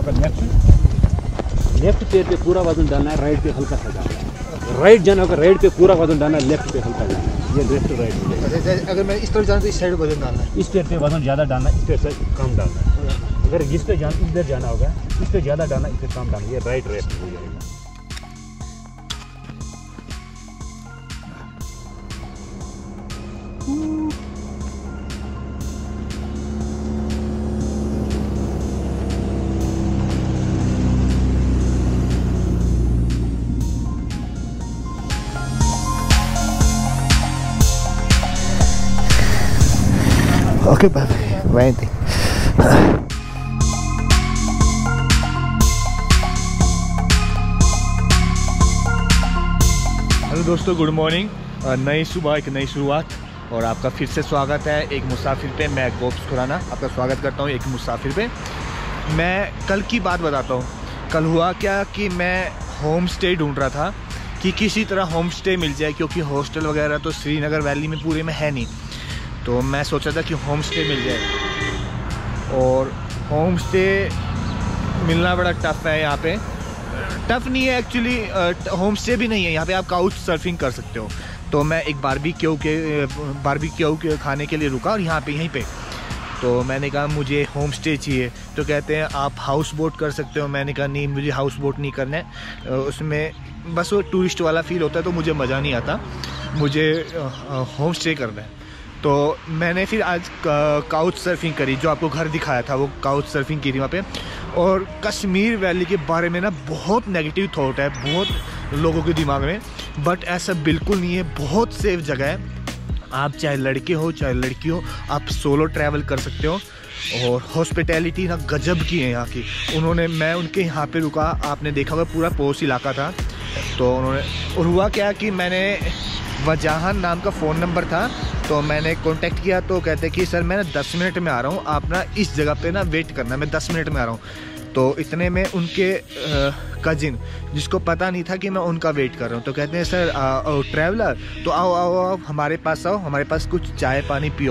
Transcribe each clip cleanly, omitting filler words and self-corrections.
होगा लेफ्ट पैर पे पूरा वजन डालना है, राइट पे हल्का सा डालना है। राइट जाना होगा, राइट पे पूरा वजन डालना है, लेफ्ट पे हल्का डालना है। ये लेफ्ट राइट हो जाएगा। अगर मैं इस तरफ जाऊँ तो इस साइड वजन डालना है, इस पैर पे वजन ज़्यादा डालना है, इस पैर से कम डालना है। अगर जिस पे इधर जाना होगा, इस पे ज़्यादा डालना, इस पे कम डालना। ये राइट रेस्ट हो जाएगा। Okay bye bye. हेलो दोस्तों, गुड मॉर्निंग। नई सुबह, एक नई शुरुआत और आपका फिर से स्वागत है एक मुसाफिर पे। मैं गोप्स खुराना आपका स्वागत करता हूँ एक मुसाफिर पे। मैं कल की बात बताता हूँ। कल हुआ क्या कि मैं होम स्टे ढूंढ रहा था कि किसी तरह होम स्टे मिल जाए, क्योंकि हॉस्टल वगैरह तो श्रीनगर वैली में पूरे में है नहीं। तो मैं सोचा था कि होम स्टे मिल जाए, और होम स्टे मिलना बड़ा टफ़ है यहाँ पे। टफ़ नहीं है एक्चुअली, होम स्टे भी नहीं है यहाँ पे, आप काउच सर्फिंग कर सकते हो। तो मैं एक बारबेक्यू के खाने के लिए रुका, और यहाँ पे यहीं पे तो मैंने कहा मुझे होम स्टे चाहिए। तो कहते हैं आप हाउस बोट कर सकते हो। मैंने कहा नहीं, मुझे हाउस बोट नहीं करना है, उसमें बस वो टूरिस्ट वाला फील होता है, तो मुझे मज़ा नहीं आता, मुझे होम स्टे करना है। तो मैंने फिर आज काउच सर्फिंग करी, जो आपको घर दिखाया था वो काउच सर्फिंग की थी वहाँ पे। और कश्मीर वैली के बारे में ना बहुत नेगेटिव थॉट है बहुत लोगों के दिमाग में, बट ऐसा बिल्कुल नहीं है। बहुत सेफ जगह है, आप चाहे लड़के हो चाहे लड़की हो, आप सोलो ट्रैवल कर सकते हो। और हॉस्पिटैलिटी ना गजब की है यहाँ की। मैं उनके यहाँ पे रुका, आपने देखा होगा पूरा पोस्ट इलाका था। तो उन्होंने, और हुआ क्या कि मैंने वजाहन नाम का फ़ोन नंबर था, तो मैंने कांटेक्ट किया। तो कहते कि सर मैं ना 10 मिनट में आ रहा हूँ, आप ना इस जगह पे ना वेट करना, मैं 10 मिनट में आ रहा हूँ। तो इतने में उनके कजिन, जिसको पता नहीं था कि मैं उनका वेट कर रहा हूँ, तो कहते हैं सर ट्रैवलर, तो आओ आओ आओ हमारे पास आओ, हमारे पास कुछ चाय पानी पियो।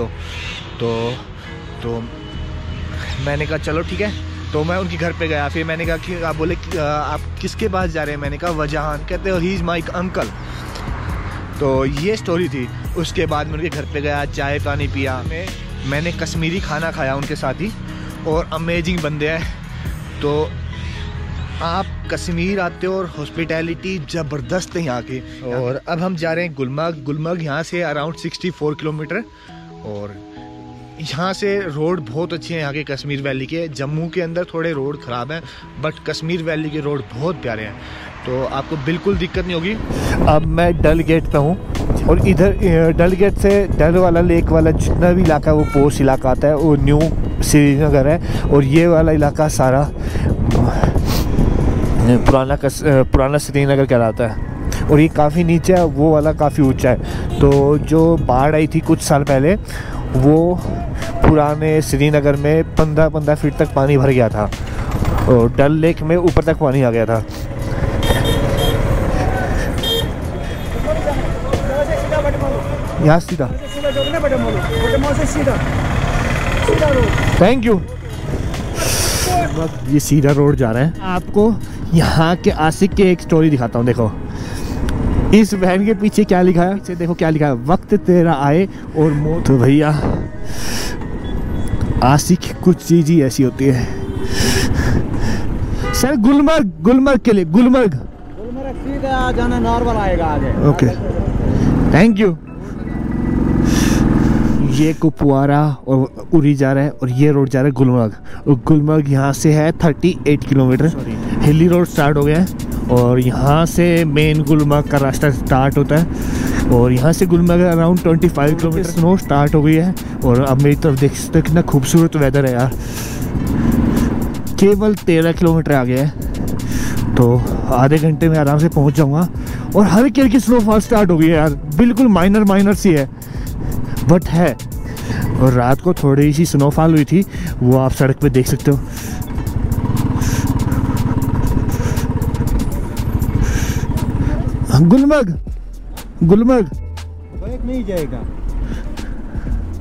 तो मैंने कहा चलो ठीक है। तो मैं उनके घर पे गया। फिर मैंने कहा कि आप बोले कि आप किसके पास जा रहे हैं? मैंने कहा वजाहन। कहते हो ही इज़ माई अंकल। तो ये स्टोरी थी। उसके बाद मैं उनके घर पे गया, चाय पानी पिया, मैंने कश्मीरी खाना खाया उनके साथ ही, और अमेजिंग बंदे हैं। तो आप कश्मीर आते हो और हॉस्पिटैलिटी ज़बरदस्त है यहाँ की। और अब हम जा रहे हैं गुलमर्ग। गुलमर्ग यहाँ से अराउंड 64 किलोमीटर, और यहाँ से रोड बहुत अच्छे हैं यहाँ के कश्मीर वैली के। जम्मू के अंदर थोड़े रोड ख़राब हैं, बट कश्मीर वैली के रोड बहुत प्यारे हैं, तो आपको बिल्कुल दिक्कत नहीं होगी। अब मैं डल गेट पे हूँ, और इधर डल गेट से डल वाला लेक वाला जितना भी इलाका है वो पोस्ट इलाका आता है, वो न्यू श्रीनगर है। और ये वाला इलाका सारा पुराना श्रीनगर कहलाता है। और ये काफ़ी नीचे है, वो वाला काफ़ी ऊंचा है। तो जो बाढ़ आई थी कुछ साल पहले, वो पुराने श्रीनगर में 15 फीट तक पानी भर गया था, और डल लेक में ऊपर तक पानी आ गया था। यहाँ सीधा थैंक यू। ये सीधा रोड जा रहा है। आपको यहाँ के आशिक के एक स्टोरी दिखाता हूँ। देखो इस वैन के पीछे क्या लिखा है, पीछे देखो क्या लिखा है, वक्त तेरा आए और मौत। तो भैया आशिक कुछ चीज ही ऐसी होती है। सर गुलमर्ग के लिए गुलमर्ग सीधा जाना, नॉर्मल आएगा आगे। Okay thank you. ये कुपवारा और उरी जा रहा है, और ये रोड जा रहा है गुलमर्ग। और गुलमर्ग यहाँ से है 38 किलोमीटर। हिली रोड स्टार्ट हो गया है, और यहाँ से मेन गुलमर्ग का रास्ता स्टार्ट होता है। और यहाँ से Gulmarg around 25 kilometre. Snow start हो गई है, और अब मेरी तरफ देख सकते हो कितना खूबसूरत वेदर है यार। केवल 13 किलोमीटर आ गया है, तो आधे घंटे में आराम से पहुँच जाऊँगा। और हल्की हल्की स्नोफॉल स्टार्ट हो गई है यार, बिल्कुल माइनर सी है, बट है। और रात को थोड़ी सी स्नोफॉल हुई थी, वो आप सड़क पे देख सकते हो। गुलमर्ग बाइक नहीं जाएगा।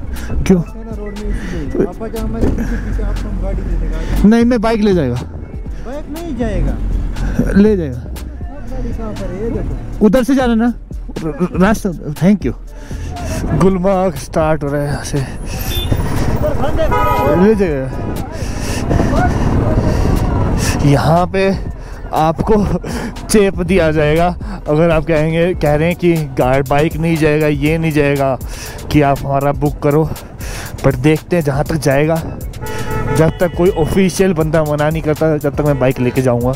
क्यों? रोड में नहीं, मैं बाइक ले जाएगा। बाइक नहीं जाएगा, ले जाएगा। गाड़ी कहाँ पर है ये देखो। उधर से जाना ना रास्ता। Thank you. गुलमर्ग स्टार्ट हो रहा है यहाँ से, ले जाएगा। यहाँ पे आपको चेप दिया जाएगा अगर आप कह रहे हैं कि बाइक नहीं जाएगा, ये नहीं जाएगा, कि आप हमारा बुक करो। पर देखते हैं जहाँ तक जाएगा। जब तक कोई ऑफिशियल बंदा मना नहीं करता, जब तक मैं बाइक लेके जाऊँगा।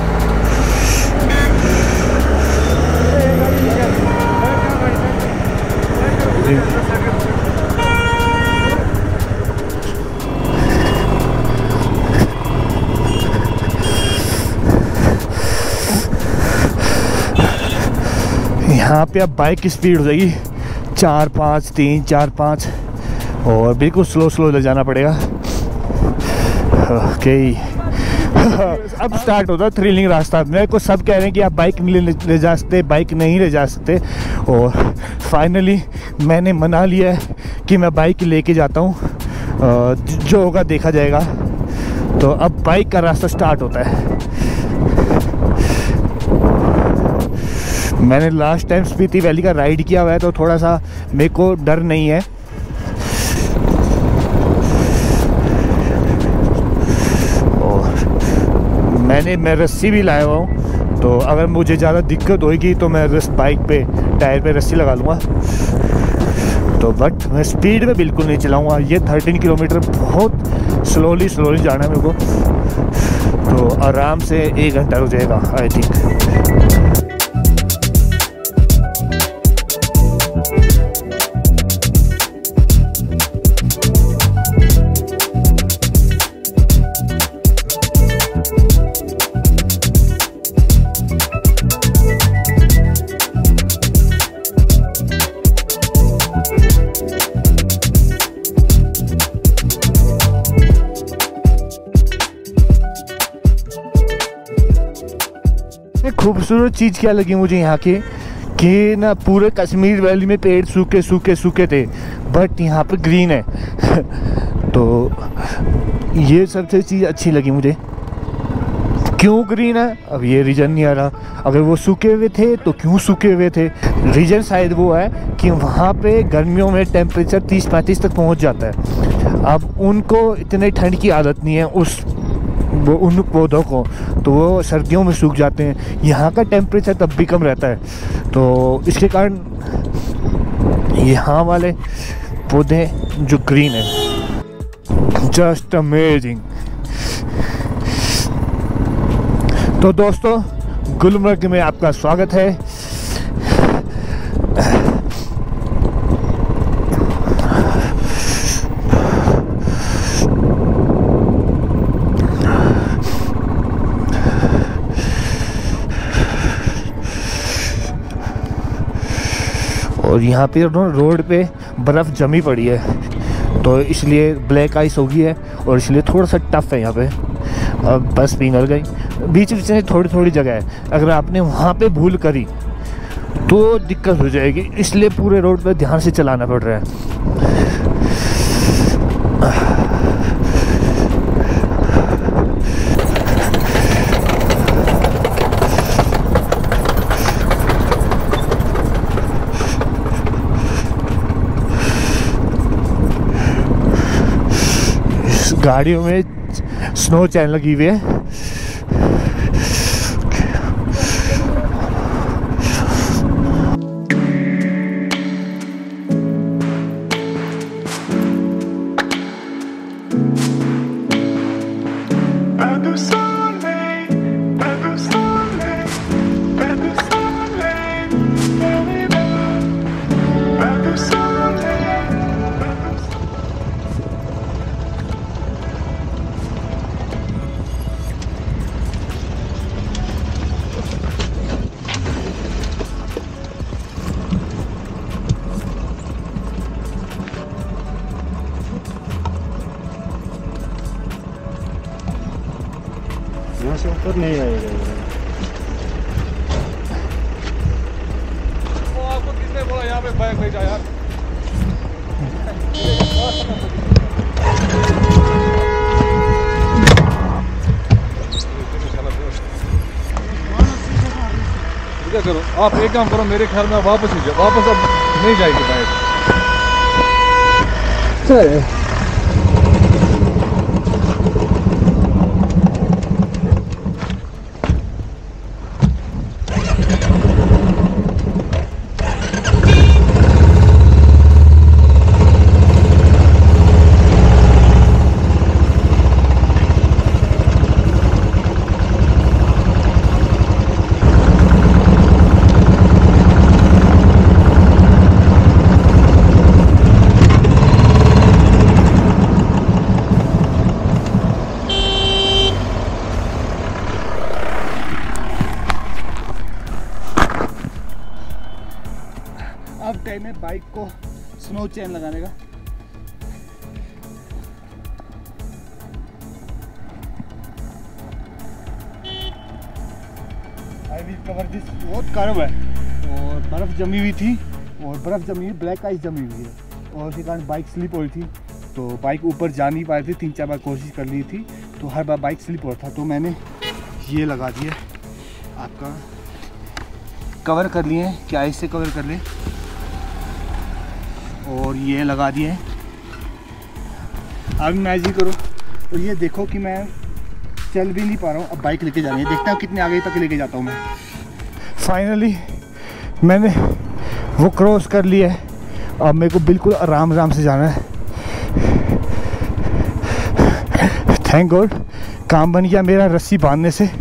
यहाँ पे अब बाइक की स्पीड हो जाएगी 4-5, 3-4-5 और बिल्कुल स्लो ले जाना पड़ेगा। ओके अब स्टार्ट होता है थ्रिलिंग रास्ता। मेरे को सब कह रहे हैं कि आप बाइक नहीं ले जा सकते, बाइक नहीं ले जा सकते, और फाइनली मैंने मना लिया है कि मैं बाइक लेके जाता हूँ। जो होगा देखा जाएगा। तो अब बाइक का रास्ता स्टार्ट होता है। मैंने लास्ट टाइम स्पीति वैली का राइड किया हुआ है, तो थोड़ा सा मेरे को डर नहीं है। मैं रस्सी भी लाया हुआ हूँ, तो अगर मुझे ज़्यादा दिक्कत होगी तो मैं बाइक पे टायर पे रस्सी लगा लूँगा। तो बट मैं स्पीड में बिल्कुल नहीं चलाऊँगा। ये 13 किलोमीटर बहुत स्लोली जाना है मेरे को, तो आराम से 1 घंटा हो जाएगा आई थिंक। खूबसूरत चीज़ क्या लगी मुझे यहाँ की कि ना पूरे कश्मीर वैली में पेड़ सूखे थे, बट यहाँ पे ग्रीन है। तो ये सबसे चीज़ अच्छी लगी मुझे। क्यों ग्रीन है अब ये रीज़न नहीं आ रहा। अगर वो सूखे हुए थे तो क्यों सूखे हुए थे? रीज़न शायद वो है कि वहाँ पे गर्मियों में टेम्परेचर 30-35 तक पहुँच जाता है। अब उनको इतने ठंड की आदत नहीं है उन पौधों को, तो वो सर्दियों में सूख जाते हैं। यहाँ का टेम्परेचर तब भी कम रहता है, तो इसके कारण यहाँ वाले पौधे जो ग्रीन है, जस्ट अमेजिंग। तो दोस्तों गुलमर्ग में आपका स्वागत है। और यहाँ पे रोड पे बर्फ़ जमी पड़ी है, तो इसलिए ब्लैक आइस हो गई है और इसलिए थोड़ा सा टफ है यहाँ पे। अब बस पिघल गई, बीच में थोड़ी जगह है। अगर आपने वहाँ पे भूल करी तो दिक्कत हो जाएगी, इसलिए पूरे रोड पे ध्यान से चलाना पड़ रहा है। गाड़ियों में स्नो चैन लगी हुई है। यहाँ से ऊपर नहीं आएगा। वो आपको किसने बोला यहाँ पे बाइक ले जा यार? क्या करो आप, एक काम करो, मेरे ख्याल में आप वापस ही जाओ, वापस अब नहीं जाएगी बाइक। अब टाइम है बाइक को स्नो चेन लगाने का। I will cover this. बहुत कर्व है और बर्फ़ जमी हुई थी, और बर्फ़ जमी हुई, ब्लैक आइस जमी हुई है, और उसके कारण बाइक स्लिप हो रही थी। तो बाइक ऊपर जा नहीं पा रही थी, 3-4 बार कोशिश कर ली थी, तो हर बार बाइक स्लिप हो रहा था। तो मैंने ये लगा दिया, आपका कवर कर लिए हैं कि आइस से कवर कर लें, और ये लगा दिए हैं। अब इमेजिन करो, और ये देखो कि मैं चल भी नहीं पा रहा हूँ, अब बाइक लेके जानी है, देखता हूँ कितने आगे तक लेके जाता हूँ मैं। फाइनली मैंने वो क्रॉस कर लिया है, अब मेरे को बिल्कुल आराम आराम से जाना है। थैंक गॉड काम बन गया मेरा रस्सी बांधने से,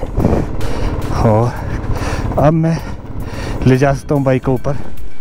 और अब मैं ले जा सकता हूँ बाइक को ऊपर।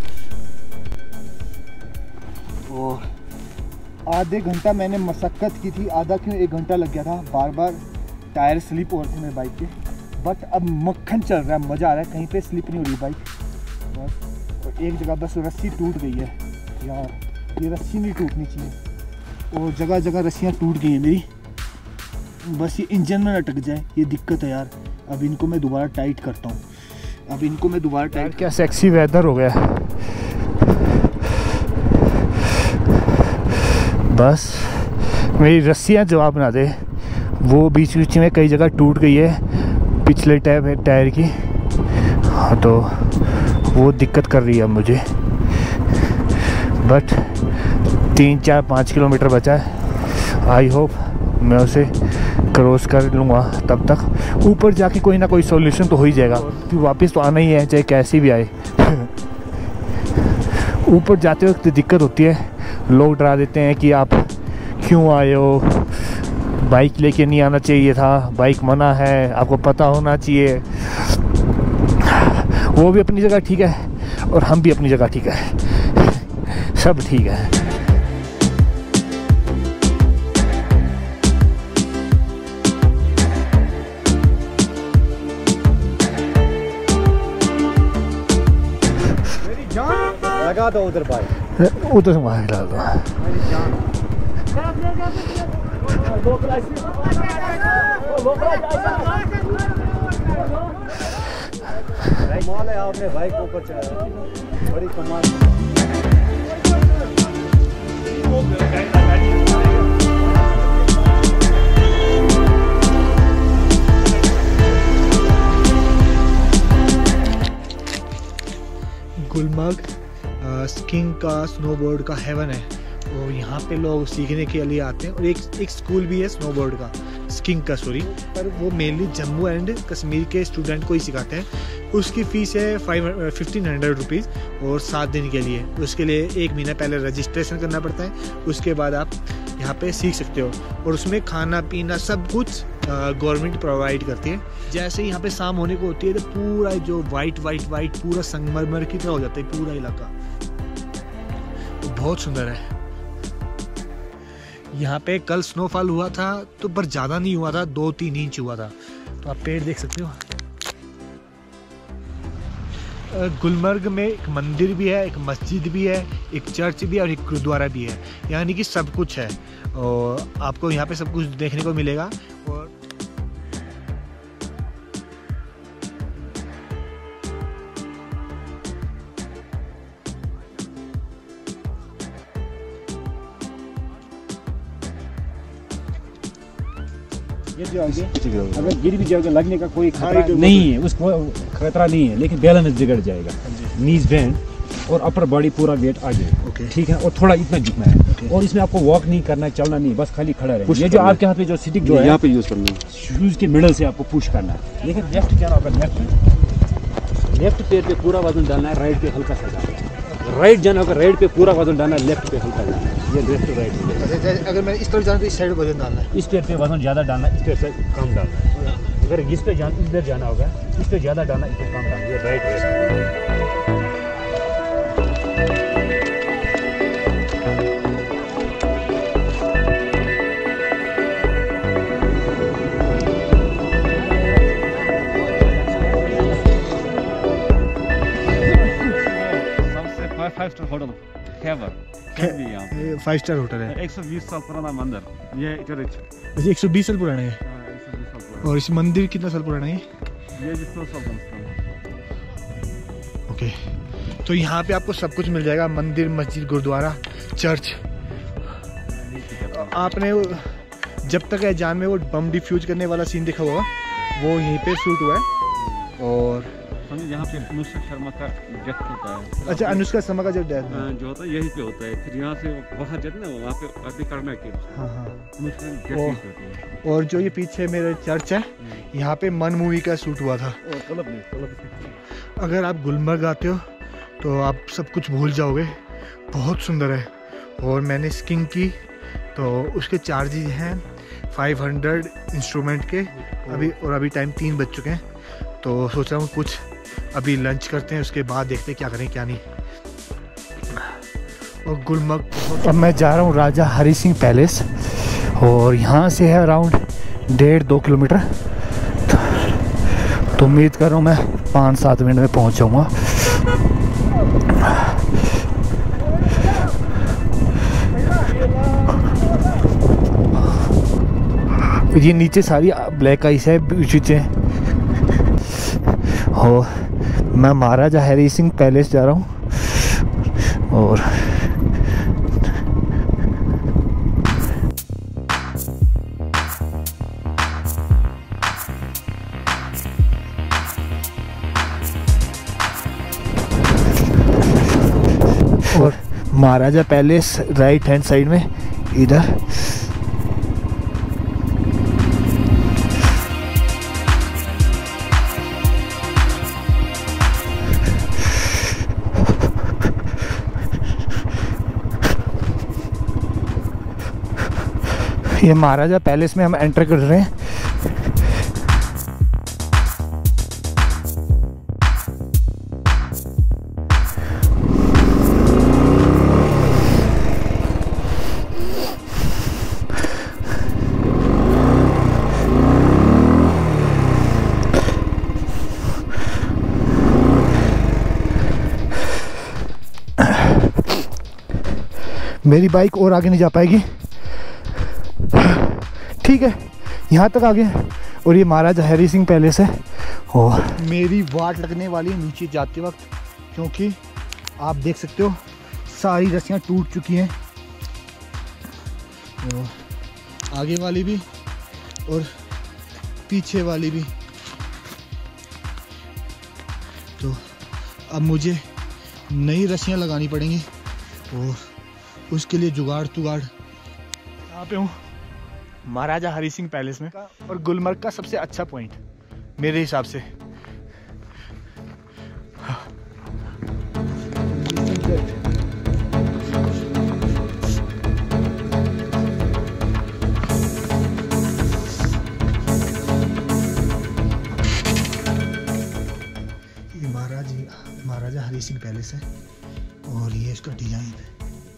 और आधे घंटा मैंने मशक्क़त की थी, आधा क्यों 1 घंटा लग गया था, बार बार टायर स्लिप हो रहे थे मेरे बाइक के। बट अब मक्खन चल रहा है, मज़ा आ रहा है, कहीं पे स्लिप नहीं हो रही बाइक बस। और एक जगह बस रस्सी टूट गई है यार, ये रस्सी नहीं टूटनी चाहिए, और जगह जगह रस्सियाँ टूट गई हैं मेरी, बस ये इंजन में अटक जाए, ये दिक्कत है यार। अब इनको मैं दोबारा टाइट करता हूँ, अब इनको मैं दोबारा टाइट। क्या सेक्सी वेदर हो गया, बस मेरी रस्सियाँ जवाब ना दे, वो बीच बीच में कई जगह टूट गई है पिछले टायर की, हाँ तो वो दिक्कत कर रही है अब मुझे। बट 3-4-5 किलोमीटर बचा है, आई होप मैं उसे क्रॉस कर लूँगा, तब तक ऊपर जाके कोई ना कोई सॉल्यूशन तो हो ही जाएगा, क्योंकि वापस तो आना ही है चाहे कैसे भी आए। ऊपर जाते वक्त दिक्कत होती है, लोग डरा देते हैं कि आप क्यों आए हो, बाइक लेके नहीं आना चाहिए था, बाइक मना है, आपको पता होना चाहिए। वो भी अपनी जगह ठीक है और हम भी अपनी जगह ठीक है, सब ठीक है। लगा दो उधर बाइक, उधर से वहाँ डाल दो। कमाल है, आपने बाइक को ऊपर चढ़ाया, बड़ी कमाल। गुलमर्ग स्कीइंग का, स्नोबोर्ड का हेवन है, और यहाँ पे लोग सीखने के लिए आते हैं, और एक स्कूल भी है स्नोबोर्ड का, स्कीइंग का सॉरी, पर वो मेनली जम्मू एंड कश्मीर के स्टूडेंट को ही सिखाते हैं। उसकी फ़ीस है 1500 रुपीज़, और 7 दिन के लिए। उसके लिए 1 महीना पहले रजिस्ट्रेशन करना पड़ता है, उसके बाद आप यहाँ पे सीख सकते हो, और उसमें खाना पीना सब कुछ गवर्नमेंट प्रोवाइड करती है। जैसे यहाँ पे शाम होने को होती है तो पूरा जो वाइट पूरा संगमरमर की तरह हो जाता है पूरा इलाका, तो बहुत सुंदर है। यहाँ पे कल स्नोफॉल हुआ था, तो पर ज़्यादा नहीं हुआ था, 2-3 इंच हुआ था, तो आप पेड़ देख सकते हो। गुलमर्ग में एक मंदिर भी है, एक मस्जिद भी है, एक चर्च भी है, और एक गुरुद्वारा भी है, यानी कि सब कुछ है, और आपको यहाँ पे सब कुछ देखने को मिलेगा। और ये जो आगे अगर गिर भी जाएगा लगने का कोई खतरा नहीं है, उसको खतरा नहीं है, लेकिन बैलेंस बिगड़ जाएगा। नीज बैंड और अपर बॉडी पूरा वेट आ जाएगा, ठीक है। और थोड़ा इतना झुकना है, और इसमें आपको वॉक नहीं करना, चलना नहीं, बस खाली खड़ा रहना। ये जो आपके हाथ में जो स्टिक जो है यहाँ पे यूज करना है, शूज के मिडल से आपको पुश करना है। लेकिन लेफ्ट क्या होगा, लेफ्ट पैर पे पूरा वजन डालना है, राइट पे हल्का सा डालना है। राइट जाना होगा, राइट पे पूरा वजन डालना है, लेफ्ट पे हल्का डालना है। ये लेफ्ट राइट। अगर मैं इस तरफ जाऊँ तो इस साइड वजन डालना है, इस पैर पे वजन ज़्यादा डालना है, इस पैर से कम डालना है। अगर इस पे इधर जाना होगा, इस पे ज़्यादा डालना, इस पे कम डालना। ये राइट। फाइव स्टार होटल हैवर यहाँ पे 5 स्टार होटल है। 120 साल पुराना मंदिर। ये चर्च 120 साल पुराना है। 120 साल पुराना। और इस मंदिर कितना साल पुराना है? ये 100 साल पुराना। ओके, तो यहाँ पे आपको सब कुछ मिल जाएगा, मंदिर, मस्जिद, गुरुद्वारा, चर्च। आपने जब तक अजान में वो बम डिफ्यूज करने वाला सीन देखा होगा, वो यहीं पे शूट हुआ है। और यहाँ पे अनुष्का शर्मा का डेथ होता है। अच्छा, अनुष्का शर्मा का जो डेथ जो होता है यहीं पे होता है, फिर यहाँ से बाहर जाते ना, वहाँ पे अभी करना के। हाँ हाँ। अनुष्का डेथ होती है। और जो ये पीछे मेरे चर्च है, यहाँ पे मन मूवी का शूट हुआ था। अगर आप गुलमर्ग आते हो तो आप सब कुछ भूल जाओगे, बहुत सुंदर है। और मैंने स्कीइंग की तो उसके चार्जेस हैं 500 इंस्ट्रूमेंट के। अभी टाइम 3 बज चुके हैं, तो सोच रहा हूँ कुछ अभी लंच करते हैं, उसके बाद देखते हैं क्या करें क्या नहीं। और गुलमर्ग अब मैं जा रहा हूँ राजा हरी सिंह पैलेस, और यहाँ से है अराउंड 1.5-2 किलोमीटर। तो उम्मीद कर रहा हूँ मैं 5-7 मिनट में पहुँच जाऊँगा। ये नीचे सारी ब्लैक आइस है बीच। और मैं महाराजा हरी सिंह पैलेस जा रहा हूँ। और Maharaja palace right hand side में इधर। ये महाराजा पैलेस में हम एंटर कर रहे हैं। मेरी बाइक और आगे नहीं जा पाएगी, ठीक है, यहाँ तक आ गए। और ये महाराजा हरी सिंह पैलेस है। और मेरी वाट लगने वाली है नीचे जाते वक्त, क्योंकि आप देख सकते हो सारी रस्सियाँ टूट चुकी हैं, और आगे वाली भी और पीछे वाली भी। तो अब मुझे नई रस्सियाँ लगानी पड़ेंगी, और उसके लिए जुगाड़ यहाँ पे हूँ महाराजा हरी सिंह पैलेस में। और गुलमर्ग का सबसे अच्छा पॉइंट मेरे हिसाब से ये महाराजा हरी सिंह पैलेस है, और ये इसका डिजाइन है।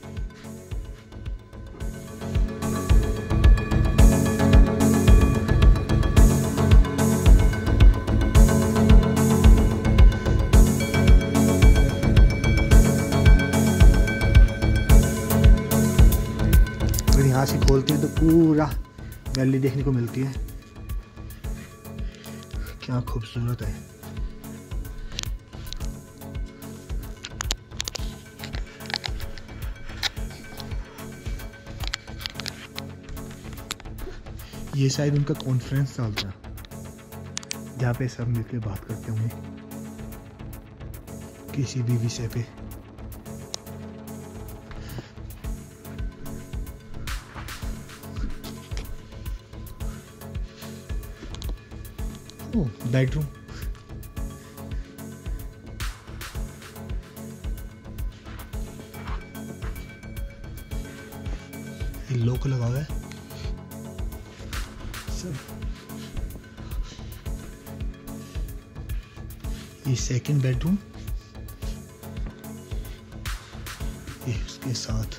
यहाँ से खोलते हैं तो पूरा वैली देखने को मिलती है। क्या खूबसूरत है। ये शायद उनका कॉन्फ्रेंस चलता है जहाँ पे सब मिलकर बात करते होंगे किसी भी विषय पे। ओह, बेडरूम। लॉक लगा हुआ है सब। ये सेकंड बेडरूम, ये उसके साथ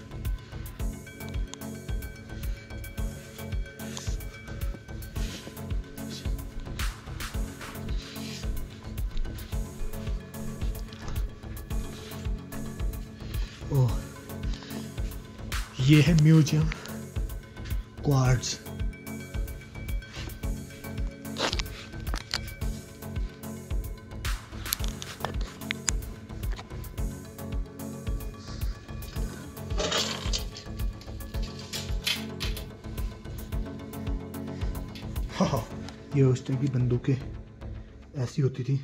ओह, ये है म्यूजियम क्वार्ट्ज। हाँ, ये उस टाइम की बंदूकें ऐसी होती थी।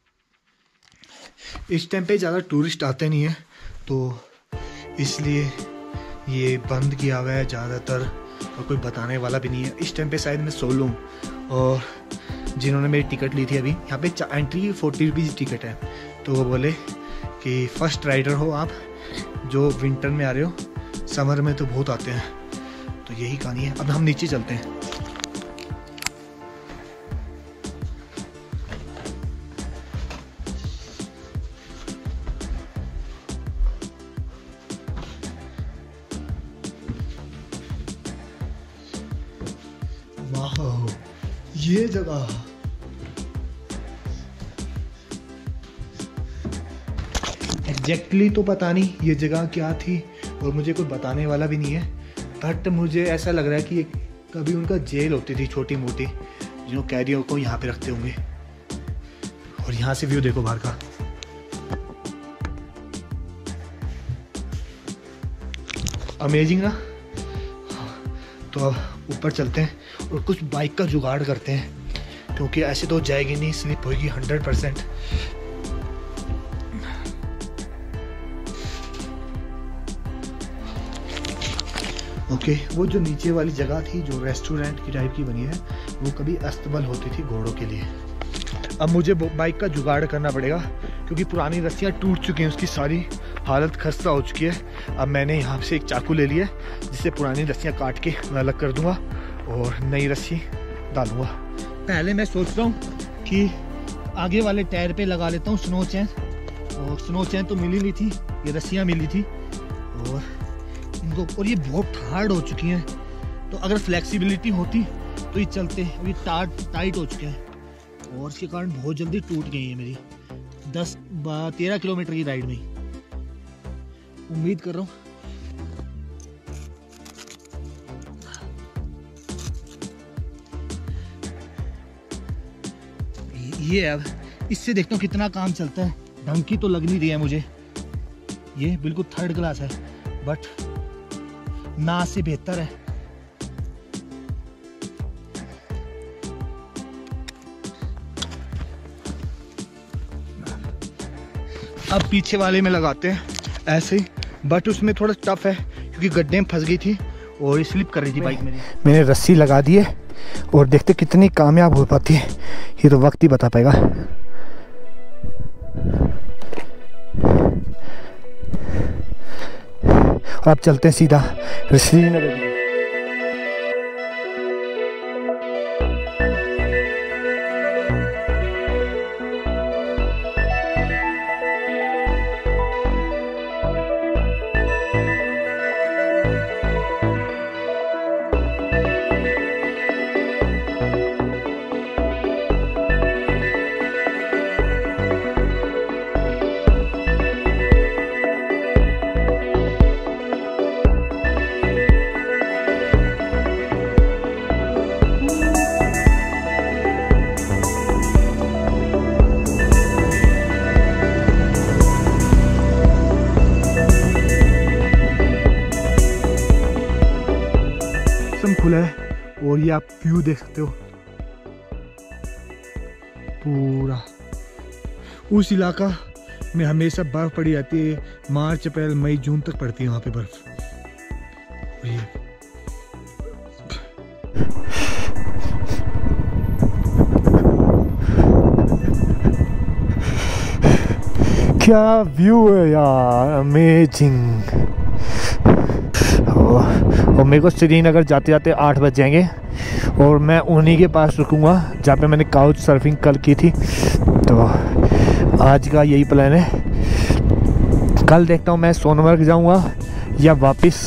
इस टाइम पे ज़्यादा टूरिस्ट आते नहीं है तो इसलिए ये बंद किया हुआ है ज़्यादातर, और कोई बताने वाला भी नहीं है। इस टाइम पे शायद मैं सोलो हूँ और जिन्होंने मेरी टिकट ली थी अभी, यहाँ पे एंट्री 40 रुपीज़ टिकट है। तो वो बोले कि फर्स्ट राइडर हो आप जो विंटर में आ रहे हो, समर में तो बहुत आते हैं। तो यही कहानी है। अब हम नीचे चलते हैं। वाह, ये जगह एग्जैक्टली तो पता नहीं ये जगह क्या थी और मुझे कोई बताने वाला भी नहीं है, बट मुझे ऐसा लग रहा है कि ये कभी उनका जेल होती थी छोटी मोटी, जो कैदियों को यहाँ पे रखते होंगे। और यहाँ से व्यू देखो बाहर का। अमेजिंग ना। तो अब ऊपर चलते हैं और कुछ बाइक का जुगाड़ करते हैं, क्योंकि ऐसे तो जाएगी नहीं, स्लिप होगी 100%। ओके, वो जो नीचे वाली जगह थी जो रेस्टोरेंट की टाइप की बनी है, वो कभी अस्तबल होती थी घोड़ों के लिए। अब मुझे बाइक का जुगाड़ करना पड़ेगा क्योंकि पुरानी रस्सियाँ टूट चुकी हैं, उसकी सारी हालत खस्ता हो चुकी है। अब मैंने यहाँ से एक चाकू ले लिया है जिससे पुरानी रस्सियाँ काट के मैं अलग कर दूंगा और नई रस्सी डालूंगा। पहले मैं सोच रहा हूँ कि आगे वाले टायर पे लगा लेता हूँ स्नो चैन, और स्नो चैन तो मिली नहीं थी, ये रस्सियाँ मिली थी और इनको, और ये बहुत हार्ड हो चुकी हैं। तो अगर फ्लेक्सिबिलिटी होती तो ये चलते, अभी टाइट हो चुके हैं और इसके कारण बहुत जल्दी टूट गई है मेरी 10-13 किलोमीटर की राइड में। उम्मीद कर रहा हूँ ये, अब इससे देखता हूँ कितना काम चलता है। ढंग की तो लग नहीं रही है मुझे, ये बिल्कुल थर्ड क्लास है, बट ना से बेहतर है। अब पीछे वाले में लगाते हैं ऐसे ही, बट उसमें थोड़ा टफ है क्योंकि गड्ढे में फंस गई थी और स्लिप कर रही थी बाइक मेरी। मैंने रस्सी लगा दी है और देखते कितनी कामयाब हो पाती है, ये तो वक्त ही बता पाएगा। और अब चलते हैं सीधा श्रीनगर। खुला है और ये आप व्यू देख सकते हो पूरा। उस इलाका में हमेशा बर्फ पड़ी जाती है, मार्च अप्रैल मई जून तक पड़ती है वहाँ पे बर्फ। ये क्या व्यू है यार, अमेजिंग। और मेरे को श्रीनगर जाते जाते 8 बज जाएंगे और मैं उन्हीं के पास रुकूंगा जहाँ पे मैंने काउच सर्फिंग कल की थी। तो आज का यही प्लान है। कल देखता हूँ मैं सोनमर्ग जाऊँगा या वापस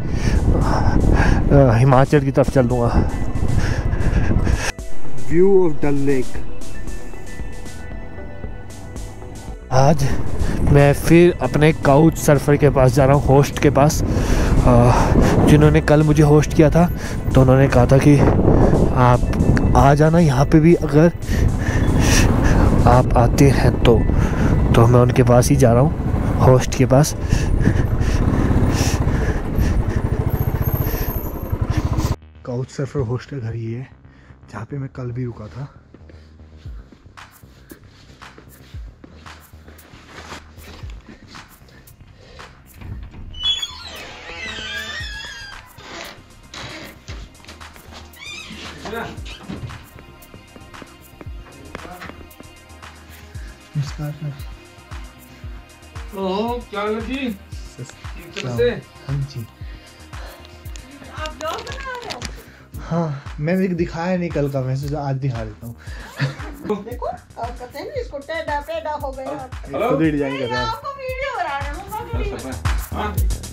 हिमाचल की तरफ चल दूँगा। View of Dal lake. आज मैं फिर अपने काउच सर्फर के पास जा रहा हूँ, होस्ट के पास, जिन्होंने कल मुझे होस्ट किया था। तो उन्होंने कहा था कि आप आ जाना यहाँ पे भी अगर आप आते हैं तो मैं उनके पास ही जा रहा हूँ, होस्ट के पास। काउच सर्फर होस्ट का घर ये है जहाँ पे मैं कल भी रुका था। नमस्कार सर। ओह क्या लगी? हाँ जी। आप ब्लॉग बना रहे हो? हाँ, मैंने दिखाया नहीं कल का, मैसेज आज दिखा देता हूँ। देखो आप कहते हैं ना इसको टेढ़ा टेढ़ा हो गया। खुद ही डिजाइन कर रहा है। आपको वीडियो बना रहे हैं।